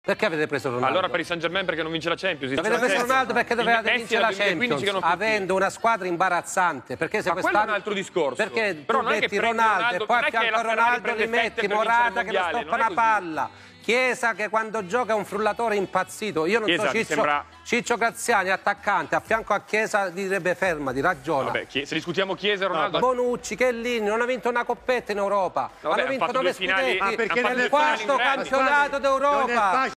Perché avete preso Ronaldo? Allora per il Saint Germain perché non vince la Champions. Avete preso Ronaldo perché dovevate vincere la Champions, avendo una squadra imbarazzante. Perché se quello è un altro discorso. Perché però tu non è che metti Ronaldo e poi a non è che fianco a la Ferrari Ronaldo prende li metti 7 per Morata vincere che il non mondiale, stoppa non è una palla. Chiesa che quando gioca è un frullatore impazzito. Io non Chiesa, so, mi sembra... Ciccio Graziani, attaccante, a fianco a Chiesa direbbe fermati, ragiona. Vabbè, se discutiamo Chiesa e Ronaldo... Bonucci, Chiellini, non ha vinto una coppetta in Europa. Vabbè, hanno vinto 9 scudetti, perché il quarto campionato d'Europa.